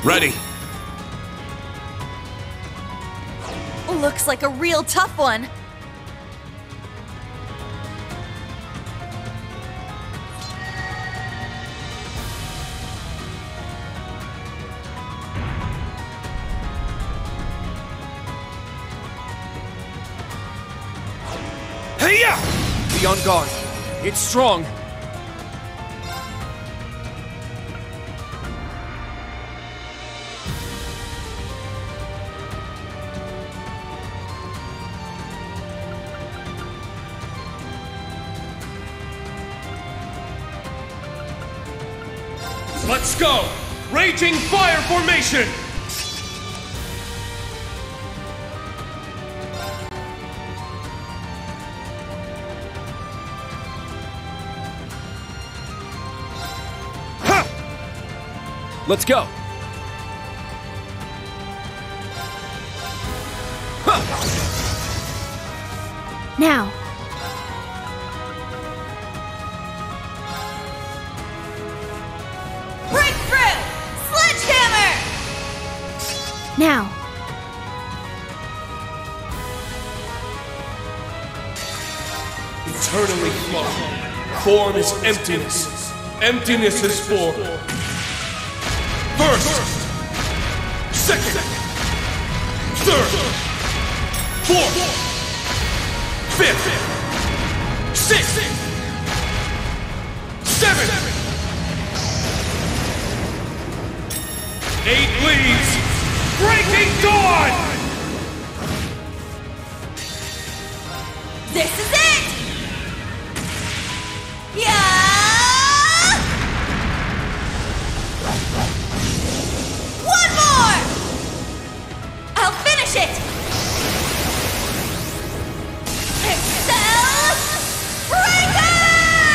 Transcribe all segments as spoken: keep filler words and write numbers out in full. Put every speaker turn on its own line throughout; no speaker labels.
Ready.
Looks like a real tough one.
Hey-ya! Be on guard. It's strong. Let's go! Raging Fire Formation! Ha! Let's go! Ha!
Now. Now.
Eternally flow. Form is emptiness. Emptiness is form. First. Second. Third. Fourth. Fifth. Sixth. Seventh. Eight leaves. Breaking Dawn!
This is it! Yeah! One more! I'll finish it! Excel Breaker!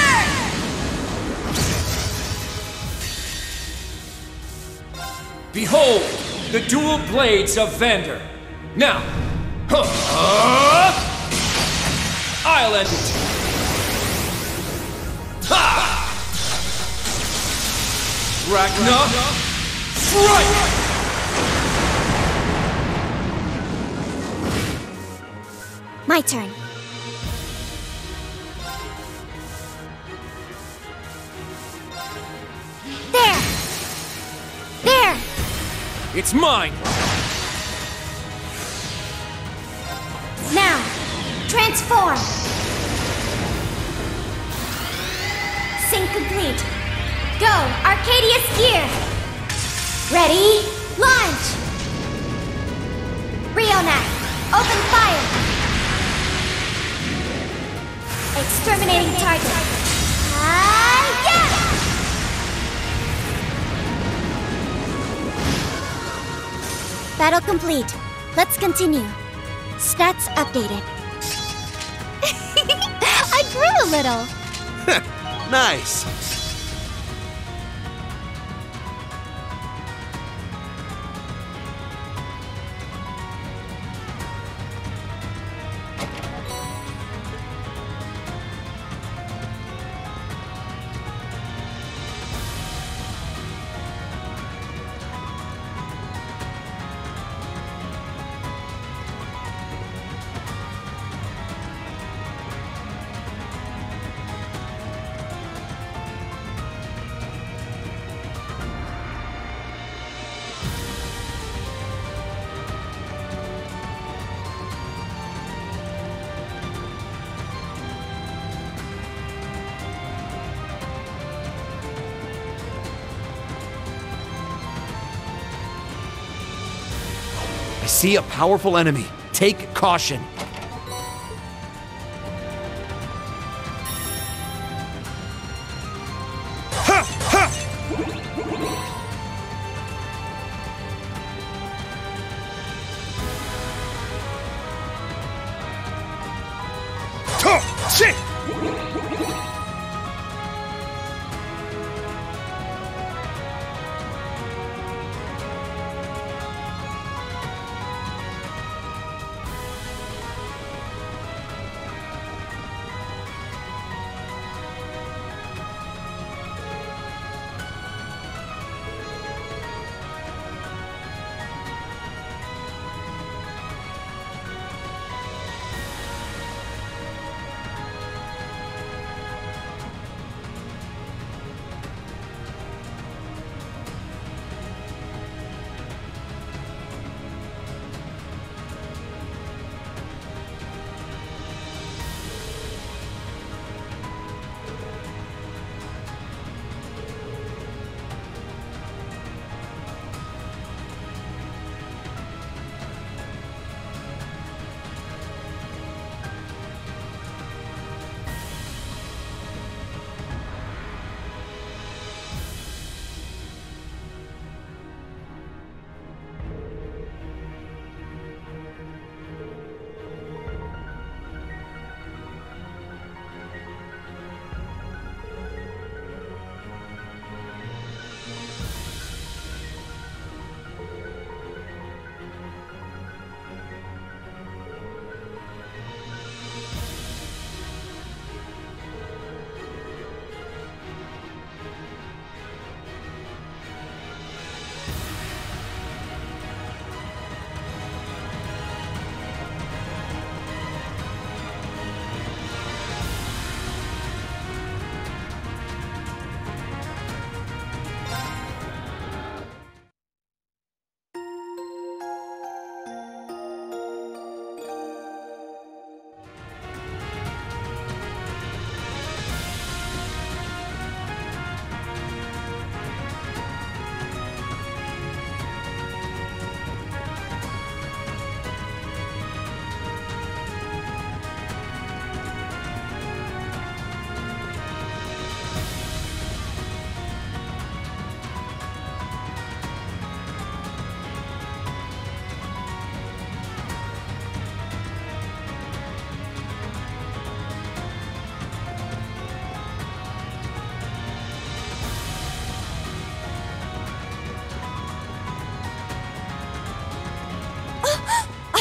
Behold! The dual blades of Vander. Now, huh, I'll end it. Ha! Ragna, strike!
My turn. There! There!
It's mine!
Now, transform! Sync complete. Go, Arcadius Gear! Ready, launch! Rionac, open fire! Exterminating target. Ah, yeah! Battle complete. Let's continue. Stats updated. I grew a little.
Nice. I see a powerful enemy. Take caution. Ha! Ha! Oh, shit!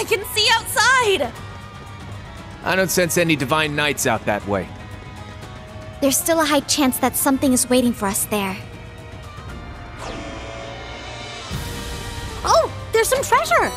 can see outside!
I don't sense any divine knights out that way.
There's still a high chance that something is waiting for us there. Oh, there's some treasure!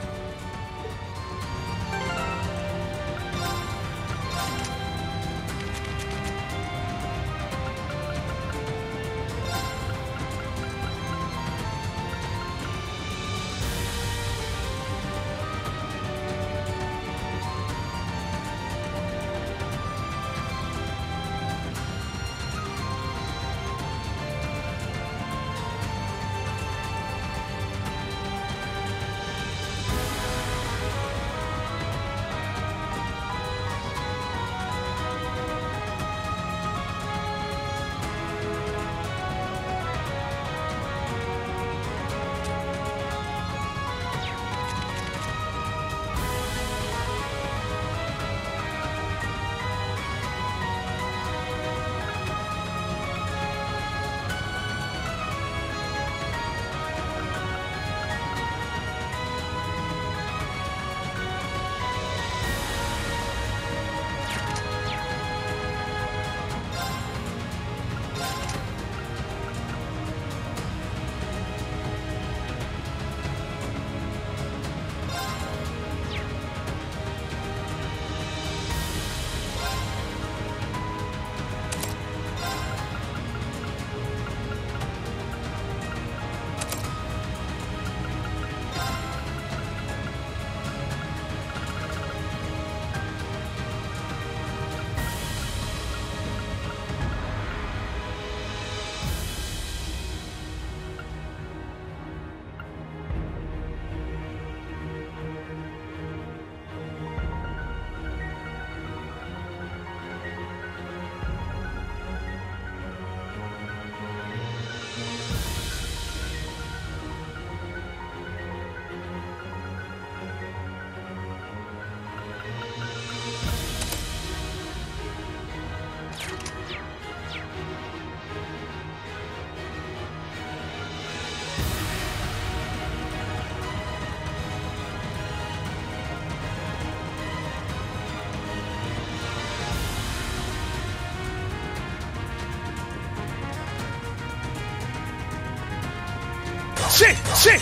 Shit! Shit!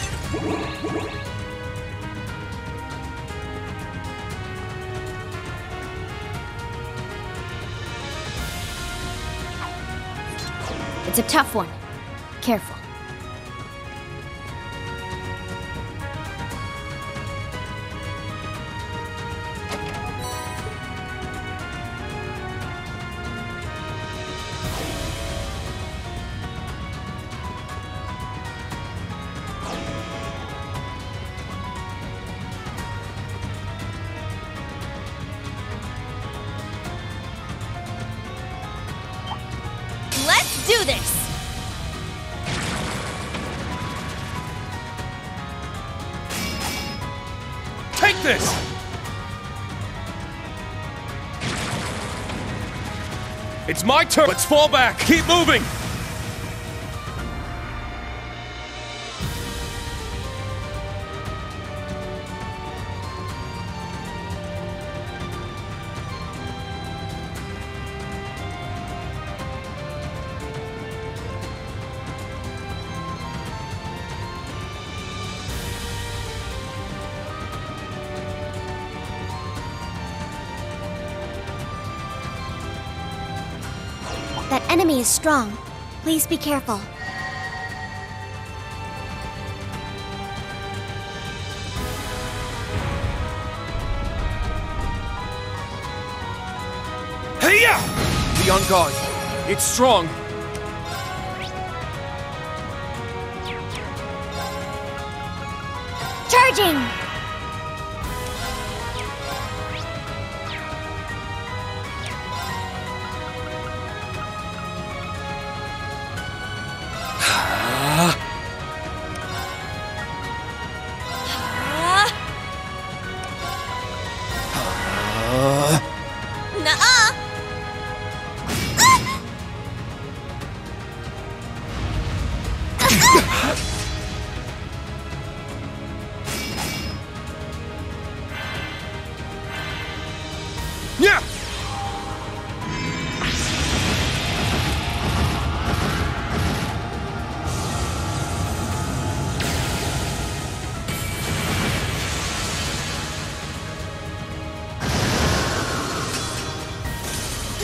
It's a tough one. Careful.
Let's do this!
Take this! It's my turn! Let's fall back! Keep moving!
That enemy is strong. Please be careful.
Hey-ya!
Be on guard. It's strong.
Charging!
Nuh-uh!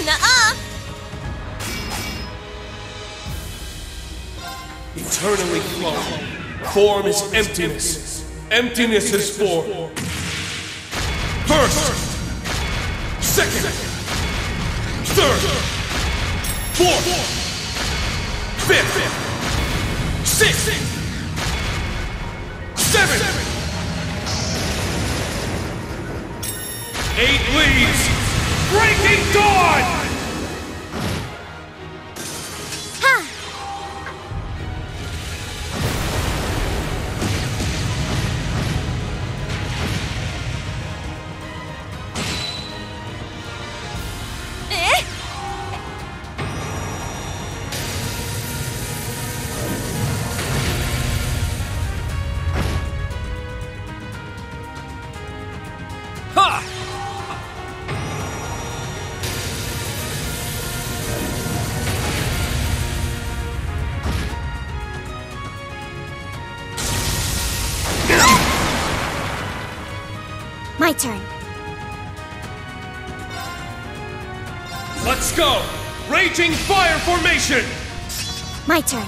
Nuh-uh!
Eternally flowing. Form is emptiness. Emptiness is form. First, second, third, fourth, fifth, sixth, seventh, eight leaves, breaking dawn!
Ha!
Eh?
Ha!
My turn.
Let's go! Raging fire formation!
My turn.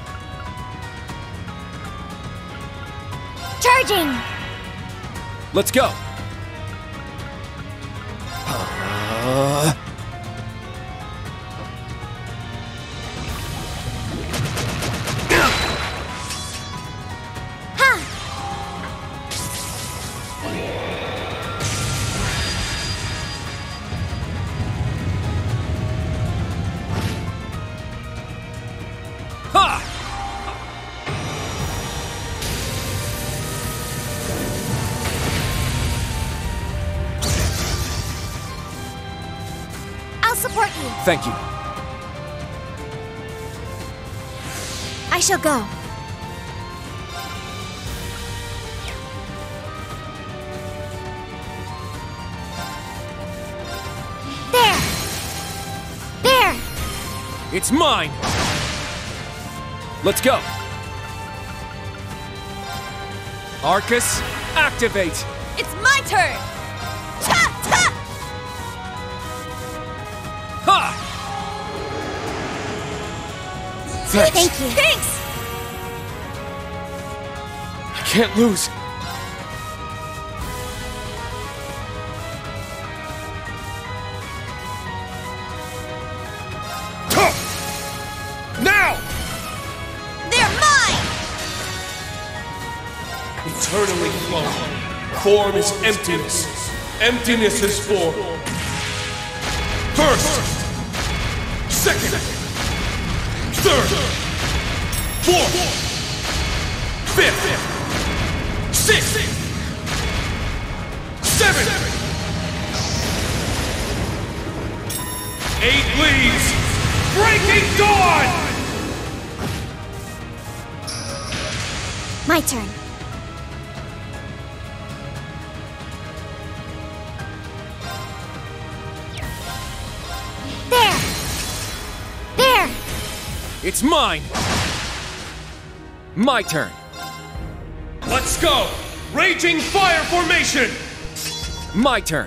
Charging!
Let's go!
Ha!
Ha!
I'll support you.
Thank you.
I shall go. There! There!
It's mine! Let's go! Arcus, activate!
It's my turn! Ta! Ta!
Ha! Thanks.
Thank you.
Thanks!
I can't lose.
Now!
They're mine!
Eternally flowing. Form is emptiness. Emptiness is form. First, second, third, fourth, fifth, sixth, seventh, eight leaves, breaking dawn!
My turn. There! There!
It's mine! My turn!
Let's go! Raging fire formation!
My turn!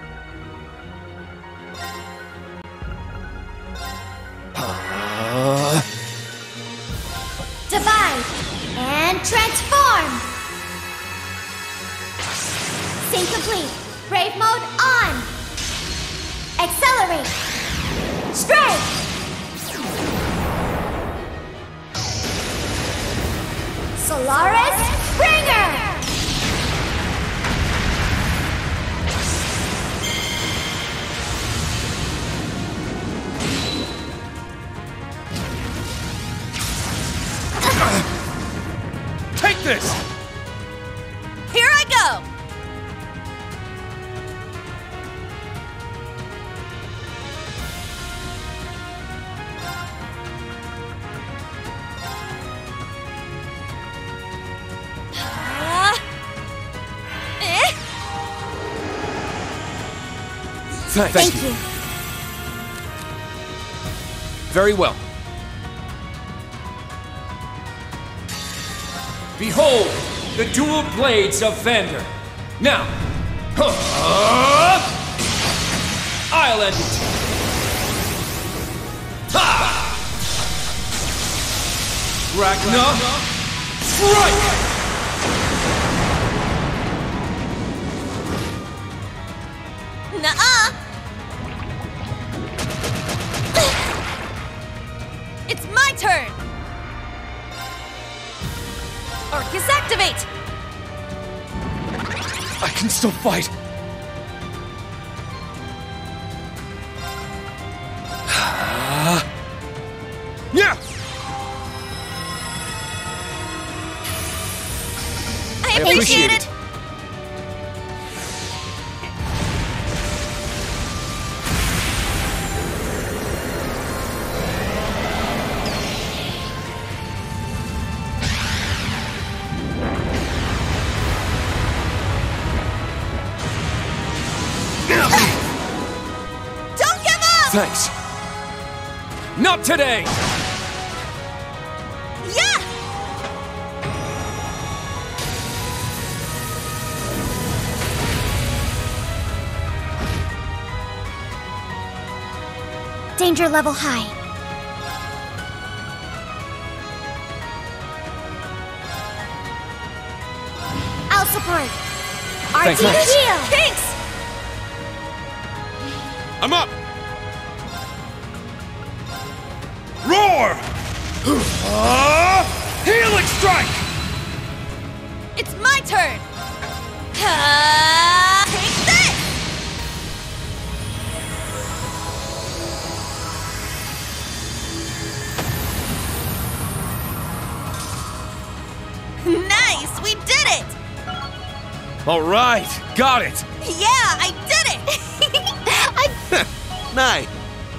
Divide and transform! Sync complete. Brave mode on! Accelerate! Strike! Solaris Springer!
Take this!
Here I go! Ah. Eh?
Thank,
Thank
you.
you.
Very well. Behold, the dual blades of Vander. Now, I'll end it.
Ragna, strike!
Nuh-uh! It's my turn! Arcus activate!
I can still fight. Yeah!
I
appreciate
appreciate
it.
it! Don't give up!
Thanks. Not today!
Yeah!
Danger level high. I'll support. R T
Thanks.
heal!
Thanks!
I'm up! Roar! Ah! Healing strike!
It's my turn! Ah, take this! Nice! We did it!
All right, got it!
Yeah, I did it! I...
Nice.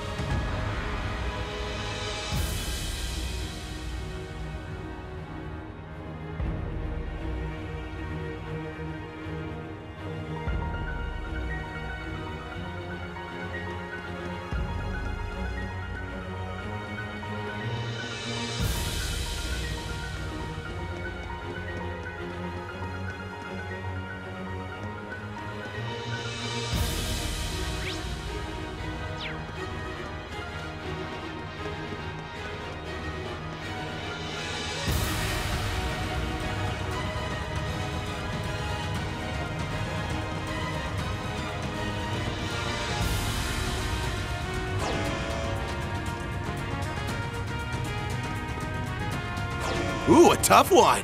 Ooh, a tough one.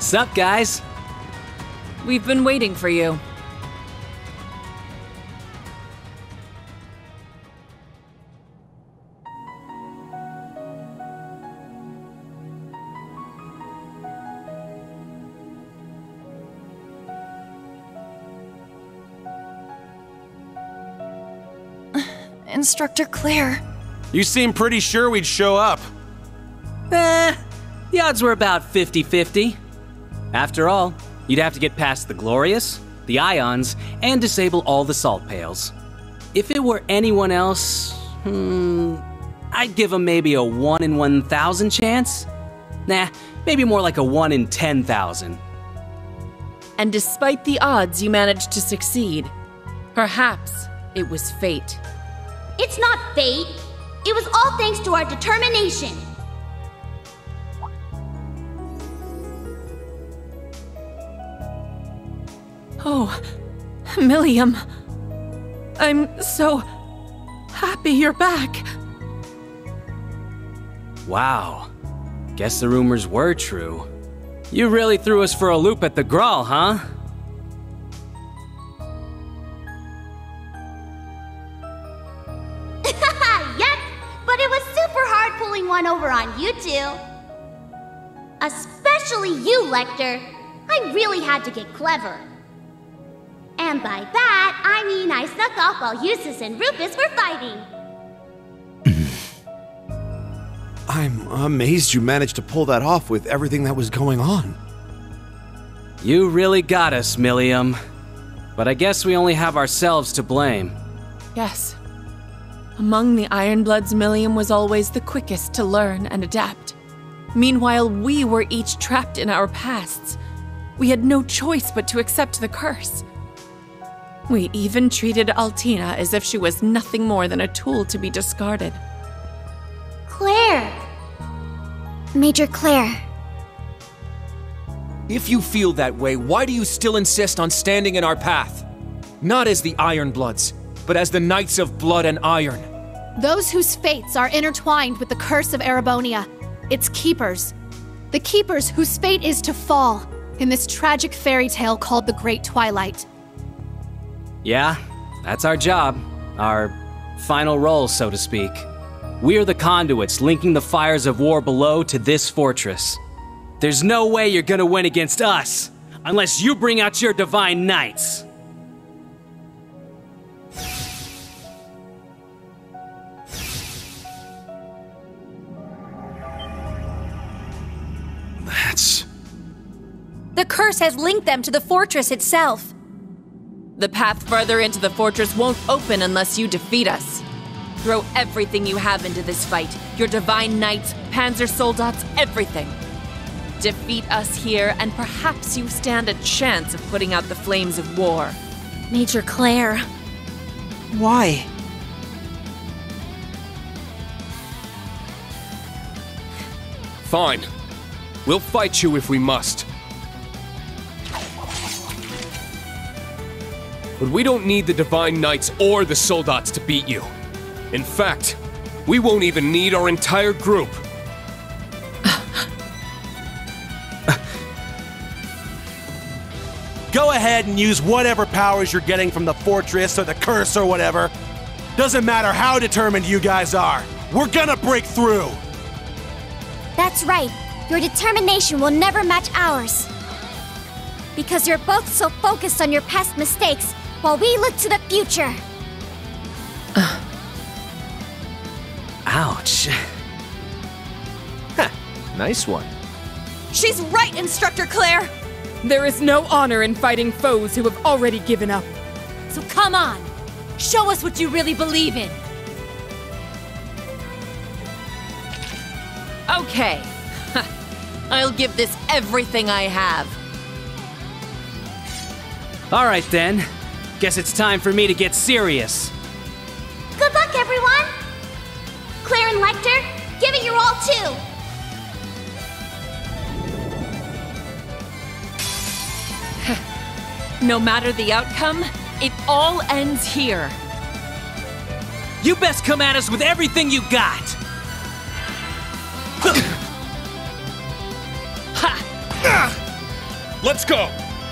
Sup, guys?
We've been waiting for you.
Instructor Claire.
You seem pretty sure we'd show up.
Eh, the odds were about fifty fifty. After all, you'd have to get past the Glorious, the Ions, and disable all the salt pails. If it were anyone else, hmm, I'd give them maybe a one in one thousand chance. Nah, maybe more like a one in ten thousand.
And despite the odds, you managed to succeed. Perhaps it was fate.
It's not fate. It was all thanks to our determination.
Oh, Millium. I'm so happy you're back.
Wow. Guess the rumors were true. You really threw us for a loop at the Graal, huh?
Yep, but it was super hard pulling one over on you two. Especially you, Lecter. I really had to get clever. And by that, I mean I snuck off while Eustace and Rufus were fighting.
I'm amazed you managed to pull that off with everything that was going on.
You really got us, Millium. But I guess we only have ourselves to blame.
Yes. Among the Ironbloods, Millium was always the quickest to learn and adapt. Meanwhile, we were each trapped in our pasts. We had no choice but to accept the curse. We even treated Altina as if she was nothing more than a tool to be discarded.
Claire!
Major Claire.
If you feel that way, why do you still insist on standing in our path? Not as the Ironbloods, but as the Knights of Blood and Iron.
Those whose fates are intertwined with the curse of Erebonia. Its keepers. The keepers whose fate is to fall in this tragic fairy tale called the Great Twilight.
Yeah, that's our job. Our final role, so to speak. We're the conduits linking the fires of war below to this fortress. There's no way you're gonna win against us, unless you bring out your Divine Knights.
That's...
The curse has linked them to the fortress itself.
The path further into the fortress won't open unless you defeat us. Throw everything you have into this fight. Your Divine Knights, Panzer Soldats, everything. Defeat us here, and perhaps you stand a chance of putting out the flames of war.
Major Claire.
Why?
Fine. We'll fight you if we must. But we don't need the Divine Knights or the Soldats to beat you. In fact, we won't even need our entire group.
Go ahead and use whatever powers you're getting from the fortress or the curse or whatever. Doesn't matter how determined you guys are. We're gonna break through.
That's right. Your determination will never match ours. Because you're both so focused on your past mistakes, while we look to the future.
Ouch.
Huh, nice one.
She's right, Instructor Claire!
There is no honor in fighting foes who have already given up.
So come on! Show us what you really believe in!
Okay. I'll give this everything I have.
All right then. Guess it's time for me to get serious.
Good luck, everyone! Claire and Lecter, give it your all, too!
No matter the outcome, it all ends here.
You best come at us with everything you got!
Let's go!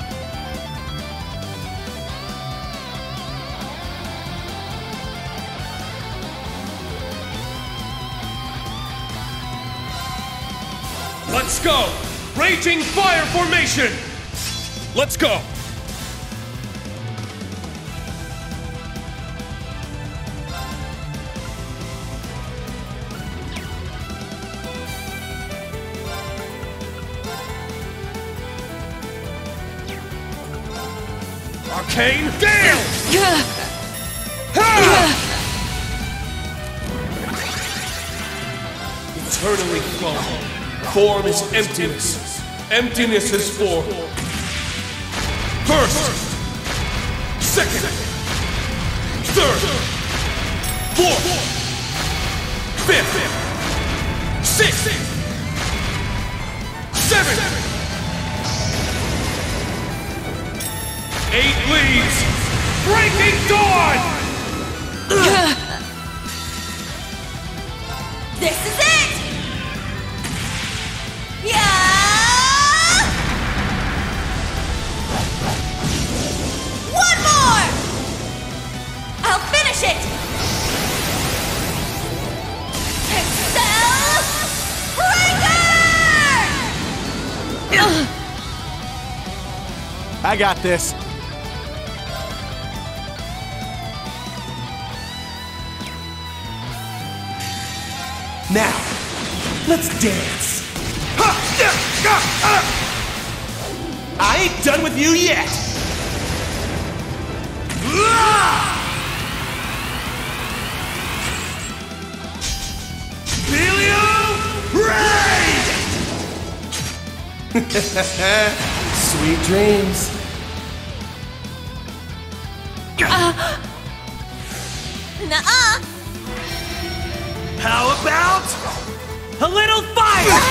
Let's go! Raging Fire Formation! Let's go! Arcane Gale! Eternally flowing. Form is emptiness. Emptiness is form. First, second, third, fourth, fifth, sixth, seventh, eight leaves, breaking dawn!
This is it! Yeah! One more! I'll finish it! Excel Breaker!
I got this. Now, let's dance. I ain't done with you yet! Helio Raid! Sweet dreams.
Nuh-uh!
How about a little fire?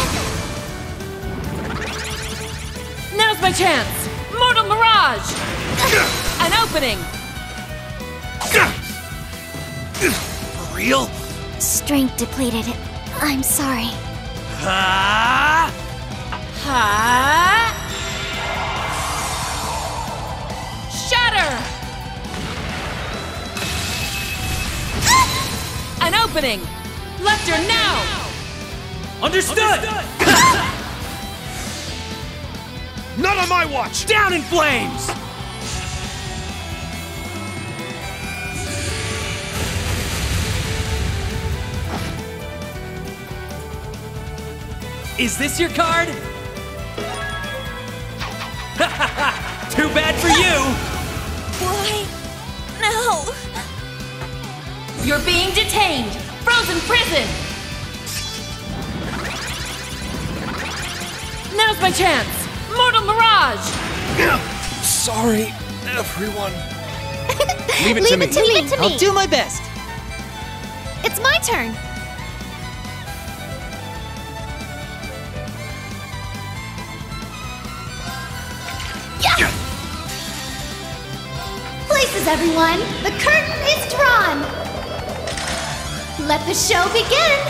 Now's my chance! Mortal Mirage! An opening!
For real?
Strength depleted. I'm sorry.
Ah!
Ha! Shatter! An opening! Left her now!
Understood!
Not on my watch!
Down in flames! Is this your card? Too bad for you!
Why? No!
You're being detained! Frozen prison!
Now's my chance! Mortal Mirage!
Sorry, everyone.
Leave it
Leave
to me.
it to me.
I'll do my best.
It's my turn.
Places, everyone! The curtain is drawn! Let the show begin!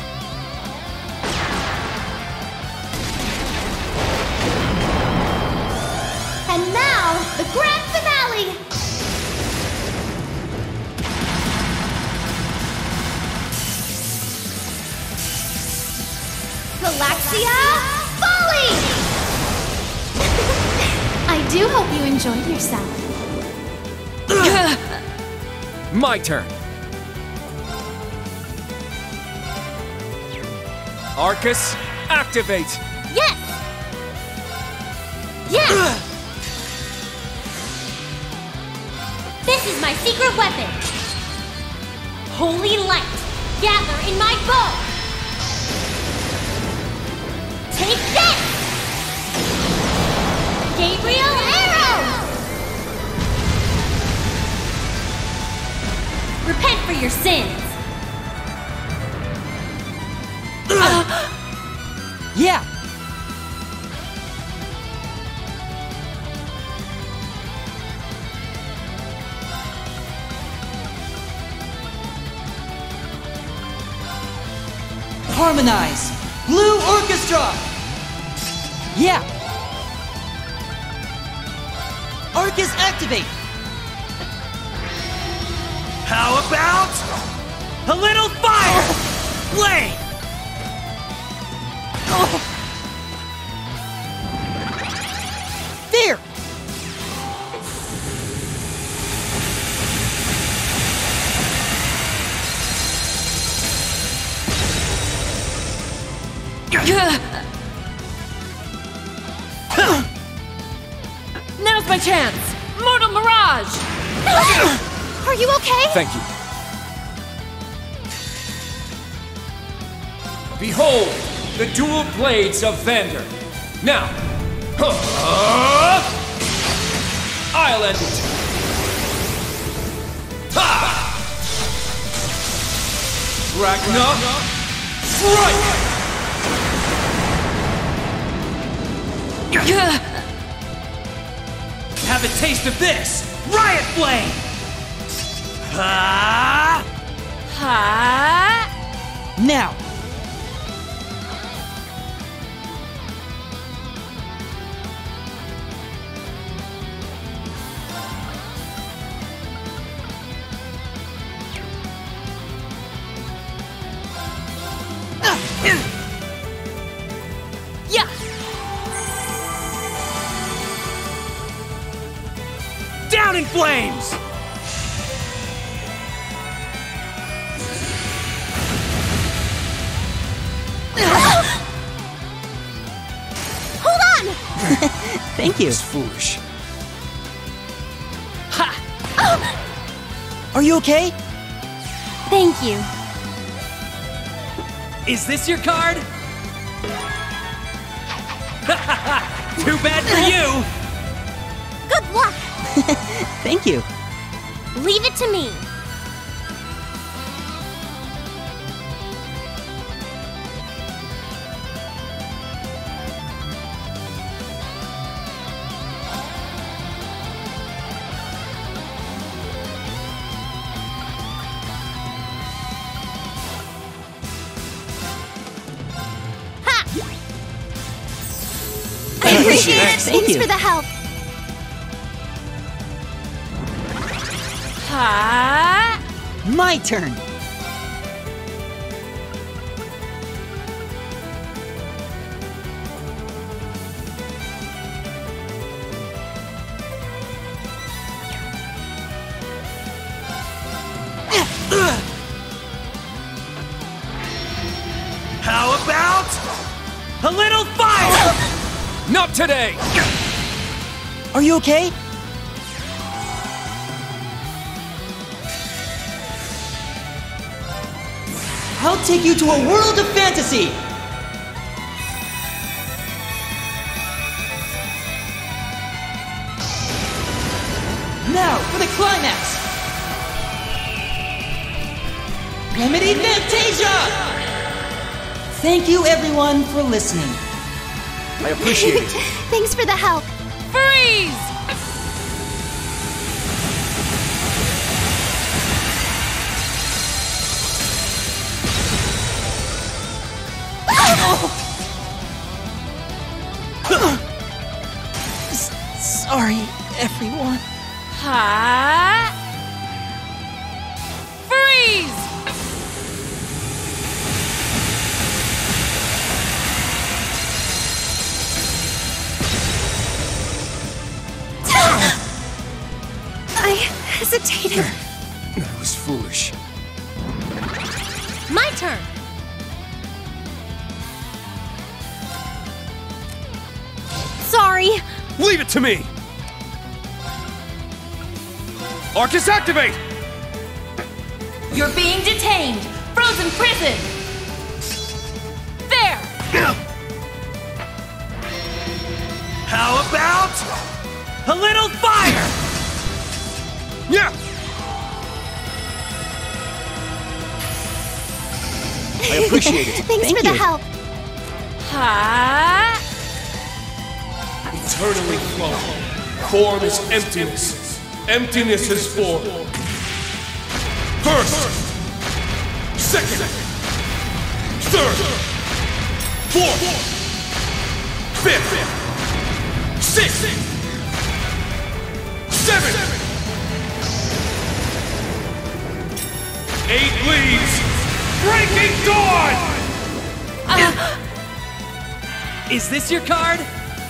And now, the grand finale! Galaxia Folly! I do hope you enjoyed yourself.
My turn. Arcus, activate!
Yes! Yes! This is my secret weapon! Holy light, gather in my bow! Take this! Gabriel Arrow! Repent for your sins!
Yeah. Harmonize. Blue Orchestra. Yeah. Arcus activate!
How about a little fire? Blade!
There!
Now's my chance! Mortal Mirage!
Are you okay?
Thank you.
Behold, the dual blades of Vander. Now, uh, I'll end it. Ha! Ragna, strike! Have a taste of this! Riot Flame! Ha!
Ha!
Now!
Yeah!
Down in flames!
Hold on!
Thank you.
It's foolish.
Are you okay?
Thank you.
Is this your card? Too bad for you!
Good luck!
Thank you.
Leave it to me. I appreciate it.
Thank
Thanks
you.
for the help.
Ha!
My turn.
How about a little fire?
Not today!
Are you okay? I'll take you to a world of fantasy! Now, for the climax! Remedy Fantasia! Thank you everyone for listening.
I appreciate it.
Thanks for the help.
Freeze!
S- Sorry, everyone.
Ha! Freeze!
I hesitated.
That was foolish.
My turn.
Sorry.
Leave it to me! Arcus activate!
You're being detained. Frozen prison.
There!
How about a little fire?
Yeah!
I appreciate it.
Thanks
Thank
for
you.
the help.
Ha!
Eternally flowing. Form is emptiness. Emptiness is form. First, second, third, fourth, fifth, sixth.
seven! Eight leads! Breaking Dawn!
Uh, is this your card?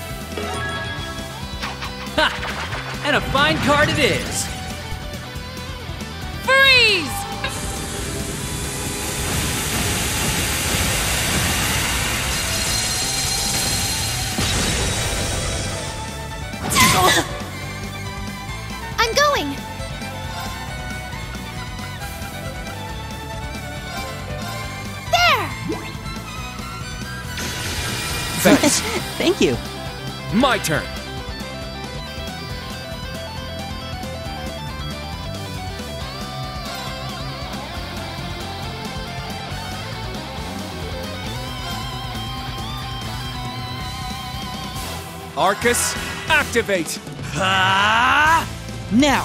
Ha! And a fine card it is!
Freeze!
I'm going! There!
Thanks. Thank you.
My turn. Arcus, activate!
Ah! Now!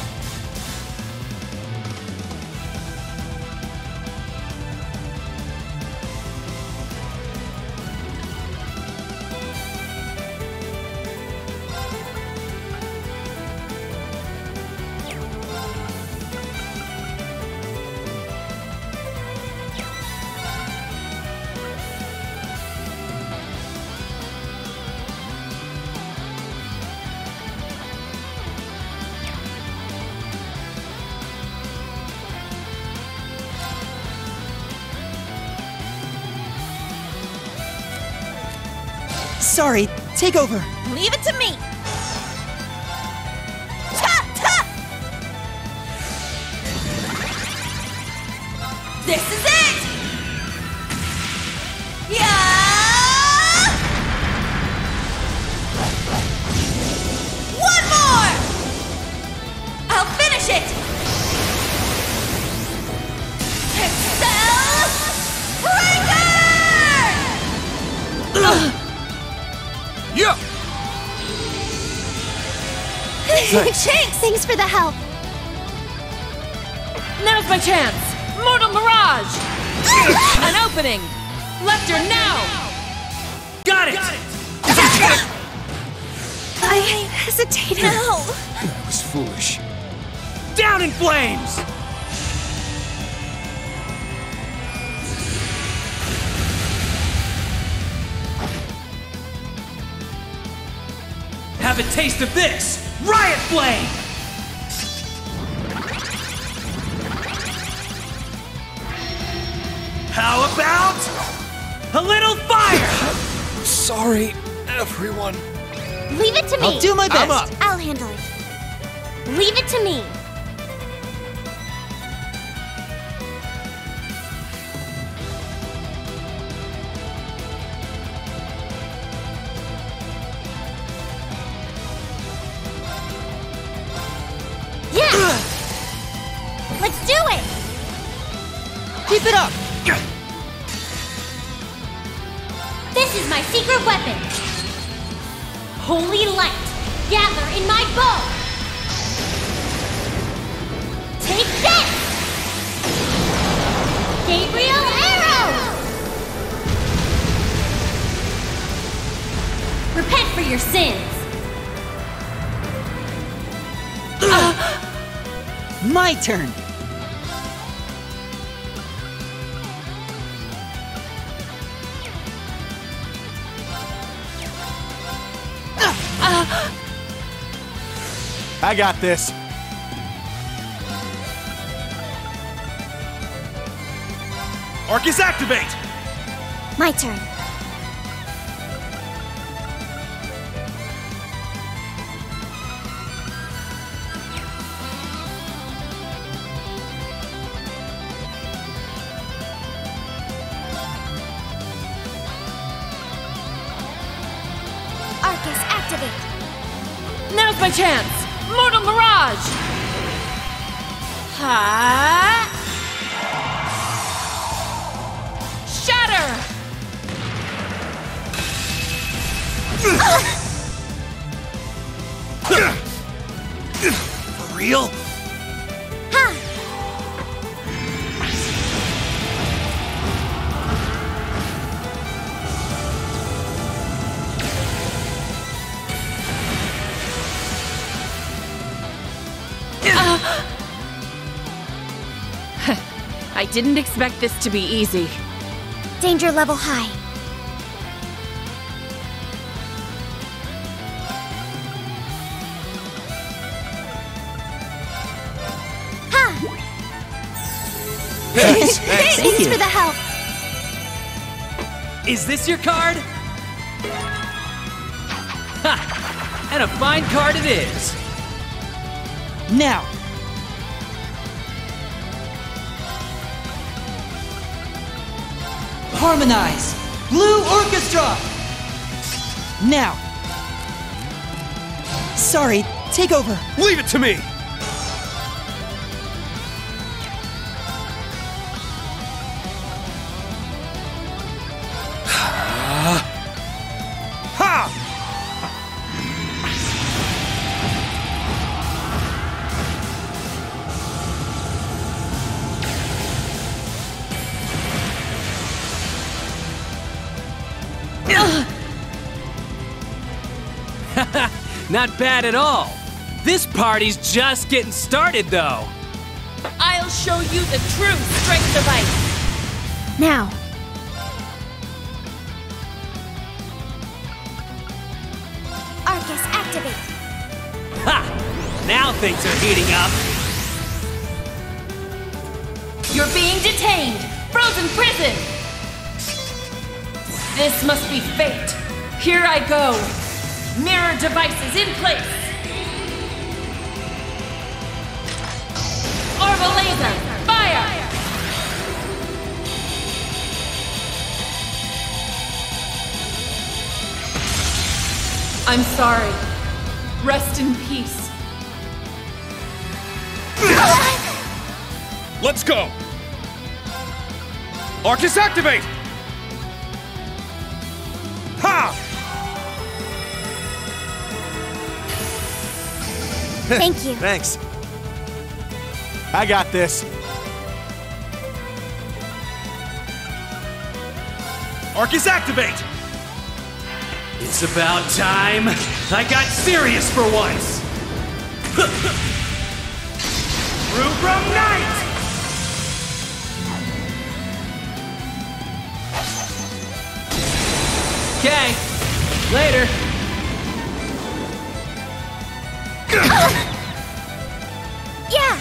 Sorry, take over.
Leave it to me! Ta! Ta! This is it! Yeah! One more! I'll finish it! Excel Breaker! Ugh.
Yeah!
Thanks. Thanks for the help.
Now's my chance! Mortal Mirage! An opening! Left her now!
Got it!
I hesitated.
No!
That was foolish.
Down in flames! Have a taste of this! Riot Flame! How about a little fire?
Sorry, everyone.
Leave it to me.
I'll do my best.
I'm up.
I'll handle it. Leave it to me. Yeah! Let's do it!
Keep it up!
This is my secret weapon. Holy light, gather in my bow. Take this! Gabriel Arrow! Repent for your sins.
My turn!
I got this. Arcus, activate!
My turn. Arcus, activate.
Now's my chance! Mortal Mirage! Ha! Shatter!
For real?
Ha!
I didn't expect this to be easy.
Danger level high. Ha!
Thanks.
Thanks, Thanks for the help.
Is this your card? Ha! And a fine card it is.
Now. Harmonize. Blue Orchestra. Now. Sorry, take over.
Leave it to me.
Not bad at all. This party's just getting started, though.
I'll show you the true strength of ice.
Now. Arcus, activate.
Ha! Now things are heating up.
You're being detained. Frozen prison. This must be fate. Here I go. Mirror devices in place. Orbital laser, fire!
I'm sorry. Rest in peace.
Let's go! Arcus, activate! Ha!
Thank you.
Thanks. I got this.
Arcus, activate!
It's about time I got serious for once. Rubrum Knight!
Okay, later.
Yeah!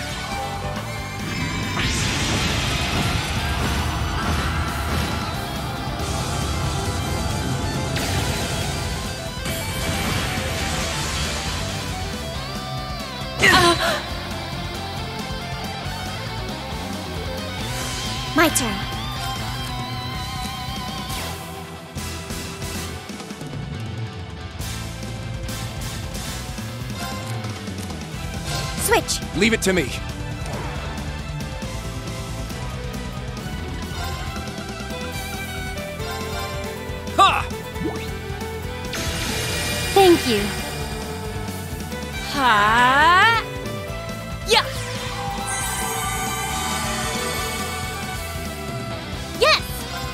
My turn. Switch.
Leave it to me. Ha!
Thank you.
Ha! Yeah!
Yes!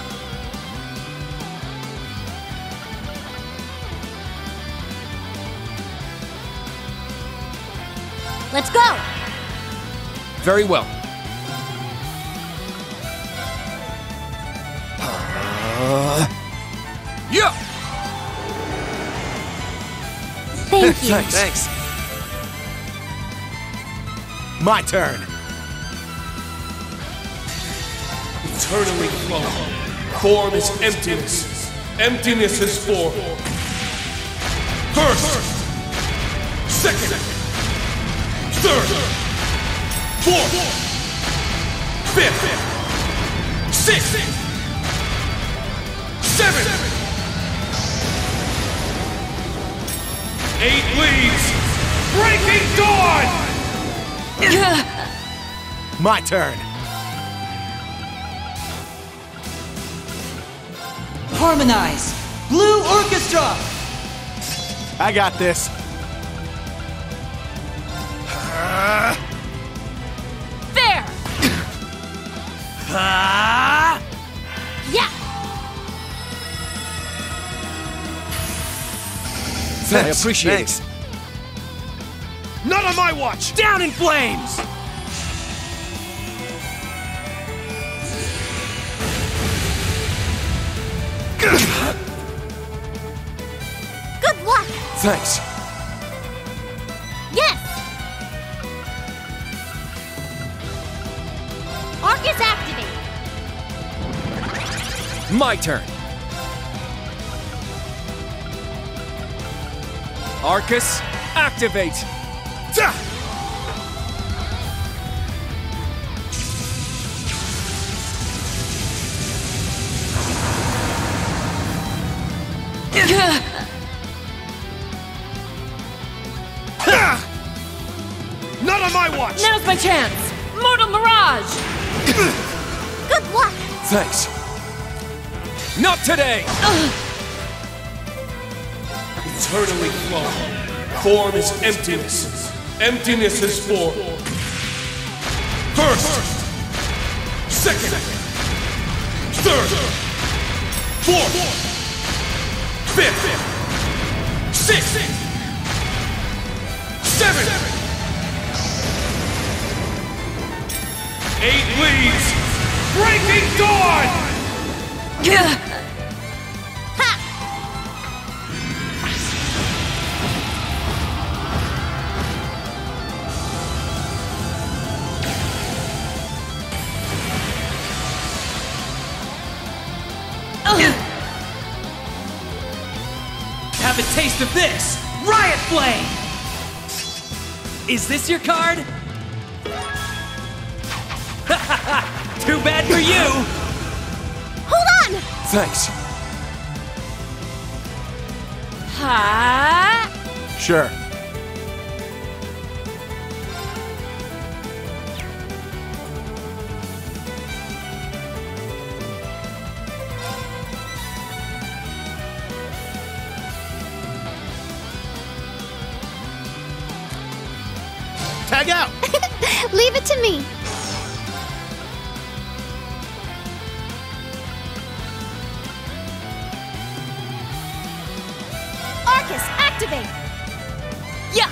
Let's go!
Very well. Uh, yeah!
Thank you.
Thanks. Thanks. My turn.
Eternally flowing. Form is emptiness. Emptiness is form. First. Second. Third. Fourth. Fifth. Sixth. Seventh. Eight leaves. Breaking dawn!
My turn.
Harmonize. Blue Orchestra.
I got this.
There!
Ah!
Yeah!
I appreciate
Thanks.
it. Not on my watch!
Down in flames!
Good luck!
Thanks.
Yes! Arcus activate!
My turn. Arcus, activate!
Not on my watch!
Now's my chance! Mortal Mirage!
Good luck!
Thanks.
Not today!
Eternally flow. Form is emptiness. Emptiness is form. First. Second. Third. Fourth. Fifth. Sixth. Seventh. Eight leaves. Breaking dawn!
Have a taste of this! Riot Flame! Is this your card? Too bad for you!
Hold on!
Thanks.
Ha!
Sure. Tag out!
Leave it to me. Arcus, activate!
Yeah!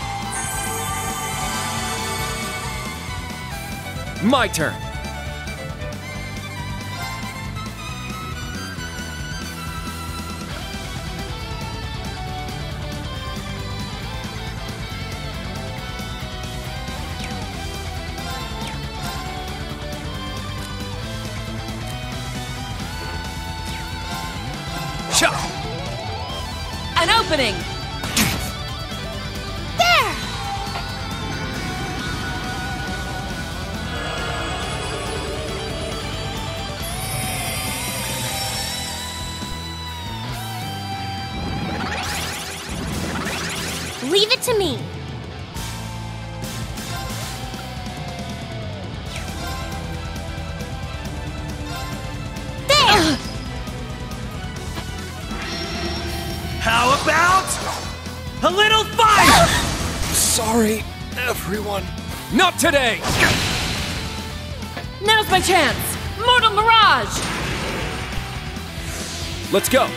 My turn.
An opening!
There! Leave it to me. There!
How about a little fire?
Sorry, everyone.
Not today!
Now's my chance! Mortal Mirage!
Let's go.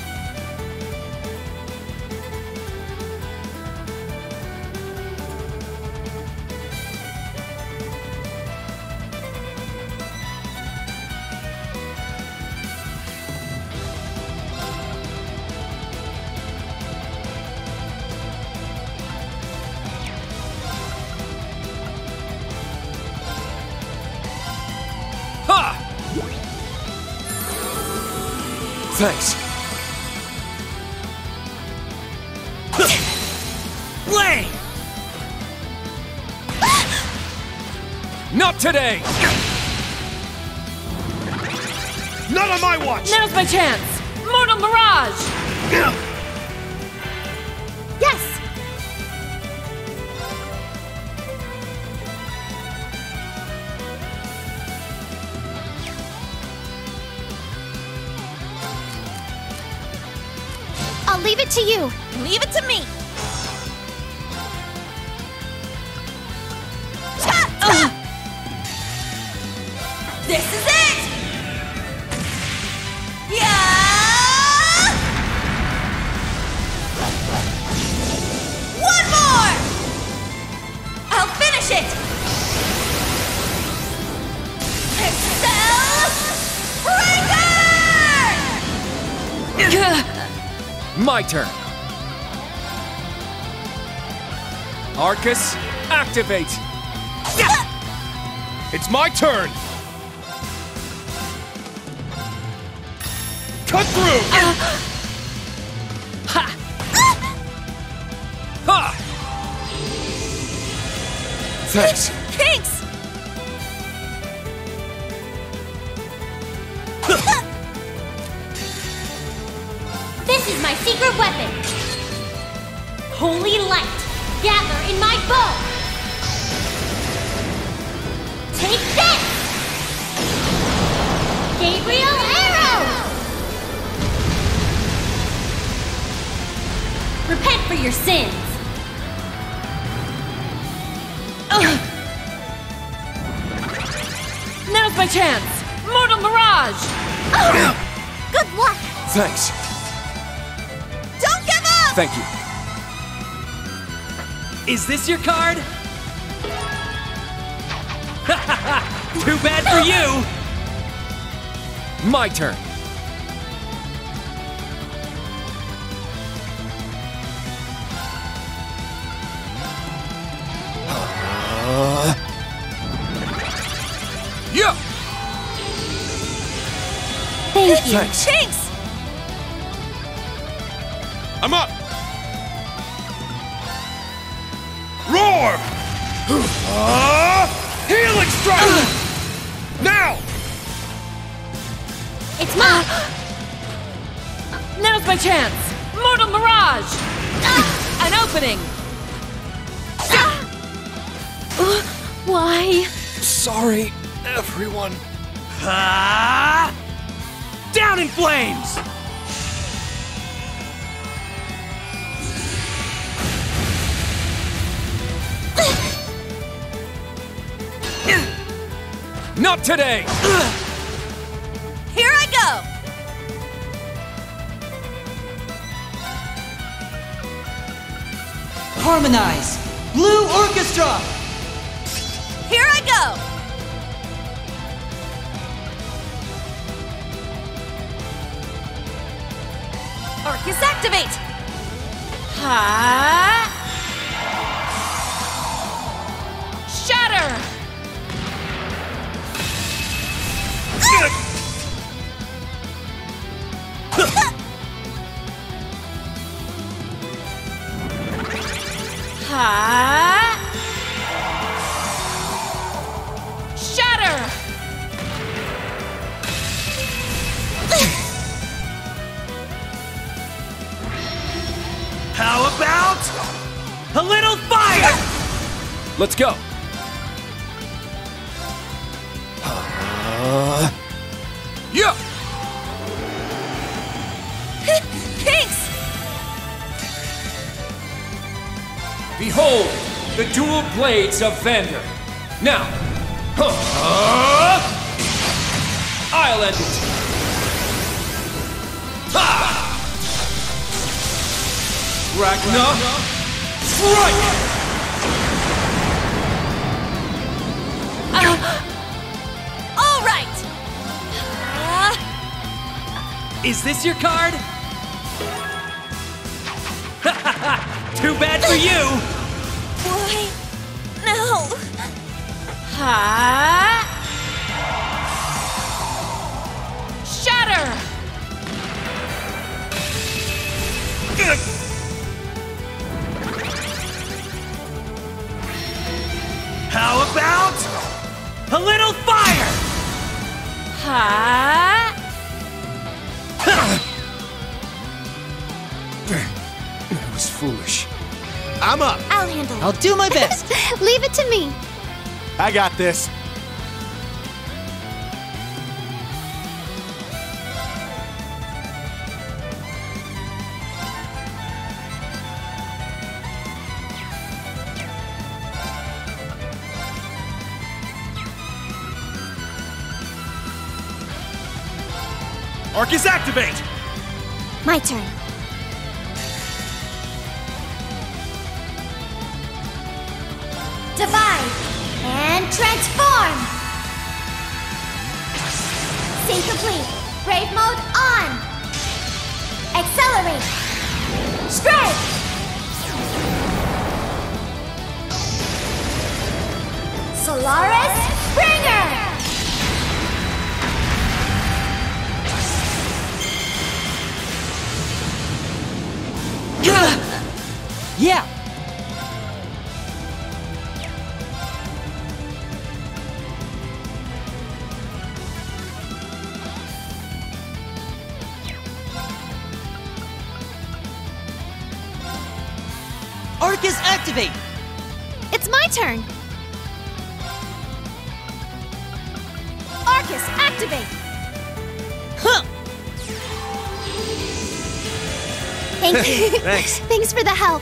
Ha!
Thanks.
Flame!
Not today!
Not on my watch!
Now's my chance! Mortal Mirage!
Yes! I'll leave it to you.
Leave it to me! This is it! Yeah! One more! I'll finish it! Excel Breaker!
My turn. Arcus, activate!
It's my turn! Cut through!
Uh.
Ha! Ha! Thanks.
Thanks!
This is my secret weapon. Holy light, gather in my bow. Take this! Gabriel Arrow! Repent for your sins.
Ugh. Now's my chance! Mortal Mirage!
Oh. Good luck!
Thanks.
Don't give up!
Thank you.
Is this your card? Too bad for you!
My turn. Uh... Yeah!
Thank you.
Thanks.
Thanks!
I'm up! Roar! Uh, healing strike! Now!
It's mine!
Now's my chance! Mortal Mirage! An opening! Uh, why?
Sorry, everyone.
Ah! Down in flames!
Not today!
Here I go!
Harmonize! Blue Orchestra!
Here I go! Arcus activate!
Ha! Shatter! Ha! Shatter!
How about a little fire?
Let's go. Uh... Yeah!
Thanks!
Behold, the dual blades of Vander. Now, uh, I'll end it. Ha! Ragna, strike!
Uh, all right! Uh,
Is this your card? Too bad for you!
why? No!
Ha! Shatter!
How about a little fire?
Ha!
That was foolish.
I'm up.
I'll handle it.
I'll do my best.
Leave it to me.
I got this. Arcus activate!
My turn. Divide and transform! Sync complete. Brave mode on! Accelerate!
Yeah! Arcus, activate!
It's my turn! Arcus, activate!
Huh!
Thank you.
Thanks.
Thanks for the help.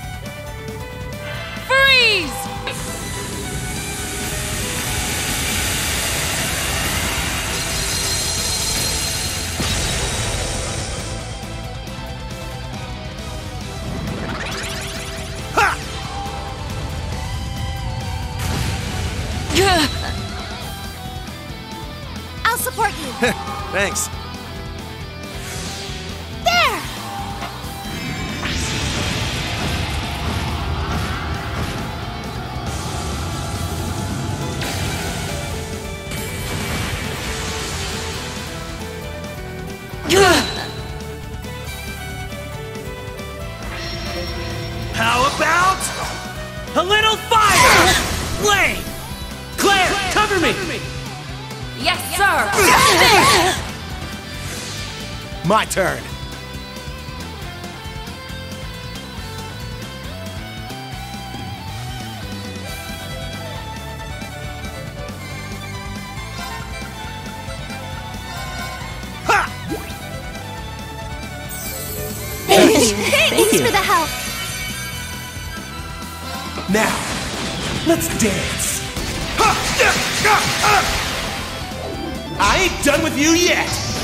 Freeze!
I'll support you.
Thanks.
There!
How about a little fire? Flame! Claire, cover me!
Yes, sir!
My turn.
Thank you. Thanks for the help.
Now, let's dance. I ain't done with you yet.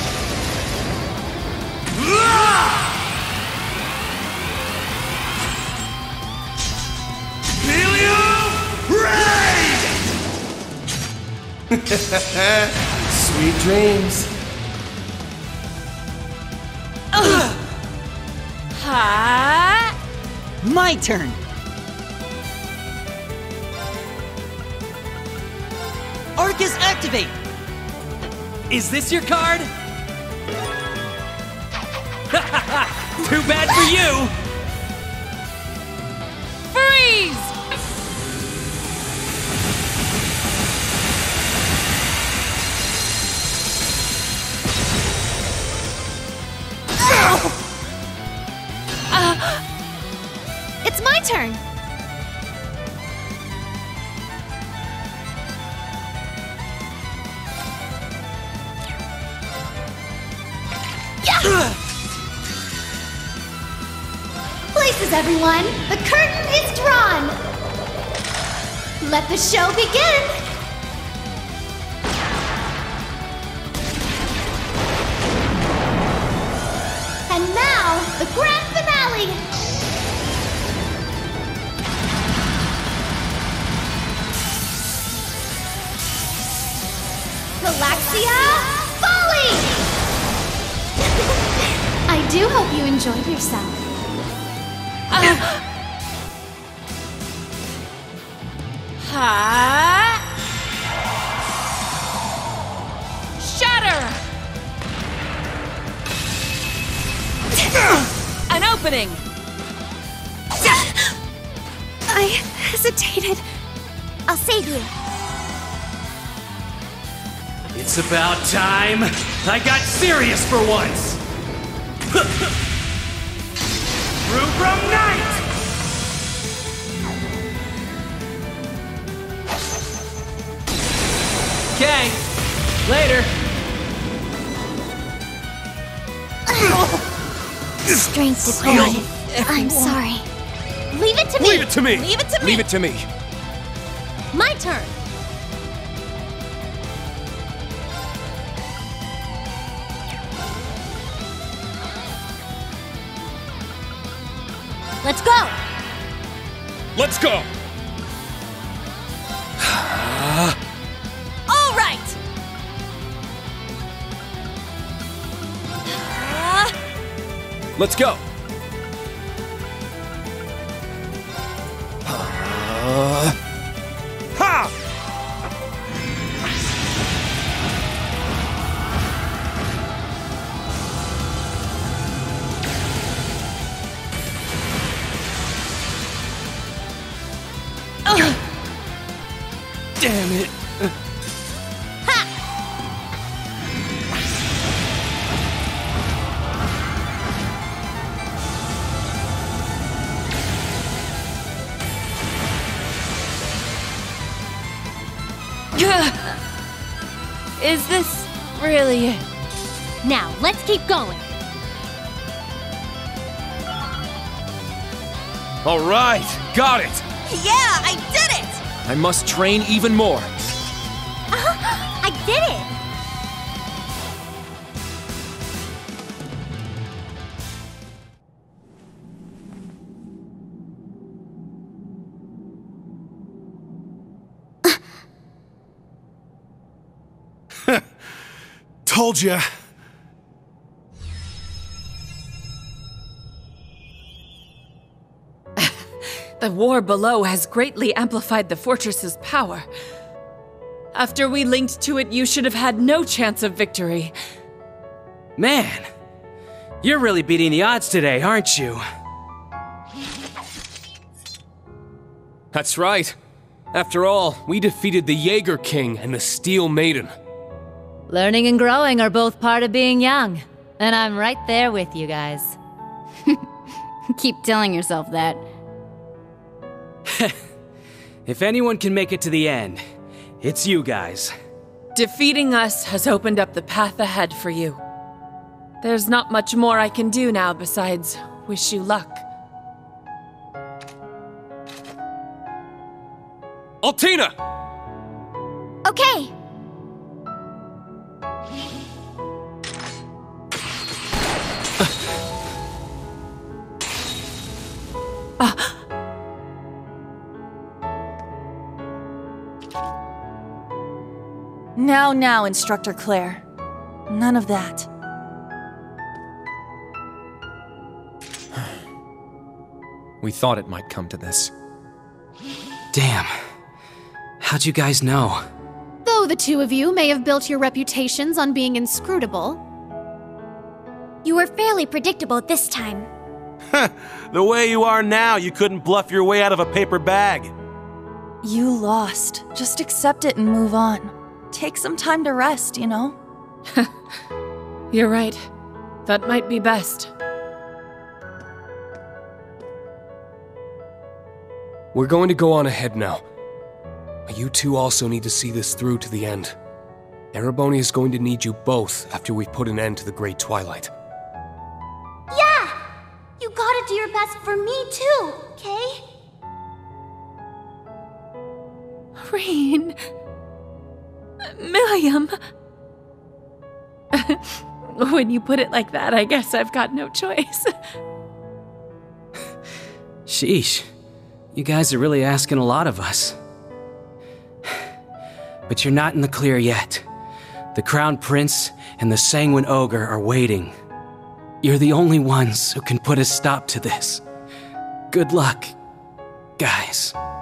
Sweet dreams.
Ha!
My turn! Arcus, activate!
Is this your card? Too bad for you!
Freeze!
It's my turn.
Places, everyone! The curtain is drawn! Let the show begin! And now, the grand finale! Galaxia Folly! I do hope you enjoyed yourself.
Ha! Shatter! An opening!
I hesitated. I'll save you.
It's about time I got serious for once! Rubrum Knight! Okay, later.
Strength deployed. I'm sorry.
Leave it to me!
Leave it to me!
Leave it to me!
Leave it to me.
My turn! Let's go!
Let's go!
All right!
Let's go! Ha!
Damn it!
Is this really it?
Now, let's keep going.
All right, got it!
Yeah, I did it!
I must train even more.
I did it!
Told ya.
The war below has greatly amplified the fortress's power. After we linked to it, you should have had no chance of victory.
Man, you're really beating the odds today, aren't you?
That's right. After all, we defeated the Jaeger King and the Steel Maiden.
Learning and growing are both part of being young. And I'm right there with you guys.
Keep telling yourself that.
If anyone can make it to the end, it's you guys.
Defeating us has opened up the path ahead for you. There's not much more I can do now besides wish you luck.
Altina!
Okay.
Now, now, Instructor Claire. None of that.
We thought it might come to this.
Damn. How'd you guys know?
Though the two of you may have built your reputations on being inscrutable.
You were fairly predictable this time.
The way you are now, you couldn't bluff your way out of a paper bag.
You lost. Just accept it and move on. Take some time to rest, you know?
You're right. That might be best.
We're going to go on ahead now. But you two also need to see this through to the end. Erebonia is going to need you both after we've put an end to the Great Twilight.
Yeah! You gotta do your best for me too, okay?
Rean... Milliam... When you put it like that, I guess I've got no choice.
Sheesh. You guys are really asking a lot of us. But you're not in the clear yet. The Crown Prince and the Sanguine Ogre are waiting. You're the only ones who can put a stop to this. Good luck, guys.